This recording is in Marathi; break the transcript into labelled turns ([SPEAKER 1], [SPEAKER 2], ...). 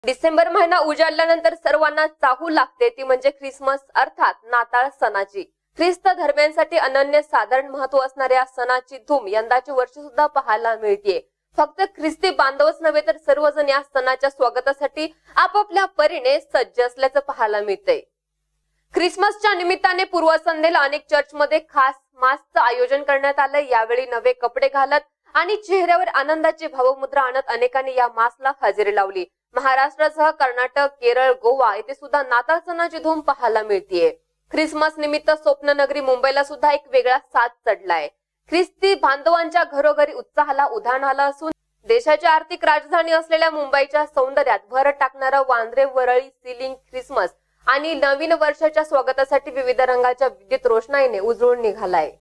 [SPEAKER 1] डिसेंबर महिना उजाडल्यानंतर सर्वांना चाहू लागते ती म्हणजे ख्रिसमस अर्थात नाताळ सणाची। ख्रिस्त धर्मियांसाठी अनन्यसाधारण महत्व असणाऱ्या या सणाची धूम यंदाच्या वर्षी सुद्धा पाहायला मिळते। फक्त ख्रिस्ती बांधवच नव्हे तर सर्वजण या सणाच्या स्वागतासाठी आपापल्या परीने सज्ज असल्याचं पाहायला मिळतंय। ख्रिसमसच्या निमित्ताने पूर्वसंध्येला अनेक चर्चमध्ये खास मासचं आयोजन करण्यात आलं। यावेळी नवे कपडे घालत आणि चेहऱ्यावर आनंदाची भावमुद्रा आणत अनेकांनी या मासला हजेरी लावली। महाराष्ट्रासह कर्नाटक, केरळ, गोवा येथे सुद्धा नाताळ सणाची धूम पाहायला मिळतीये। ख्रिसमस निमित्त स्वप्ननगरी मुंबईला सुद्धा एक वेगळा साज चढलाय। ख्रिस्ती बांधवांच्या घरोघरी उत्साहाला उधाण आलं असून देशाची आर्थिक राजधानी असलेल्या मुंबईच्या सौंदर्यात भर टाकणारा वांद्रे वरळी सीलिंग ख्रिसमस आणि नवीन वर्षाच्या स्वागतासाठी विविध रंगाच्या विद्युत रोषणाईने उजळून निघालाय।